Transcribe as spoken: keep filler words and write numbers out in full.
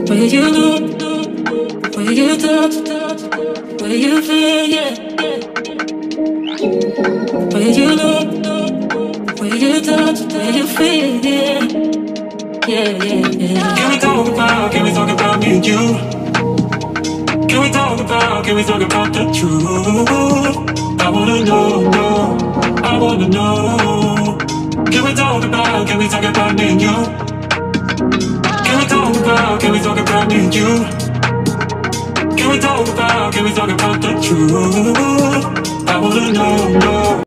Where you look, where you touch, where you feel, yeah. Where you look, where you touch, where you feel, yeah. Yeah, yeah, yeah. Can we talk about, can we talk about me and you? Can we talk about, can we talk about the truth? I wanna know, know, I wanna know. Can we talk about, can we talk about me and you? Can we talk about, can we talk about me and you? Can we talk about, can we talk about the truth? I wanna know, know.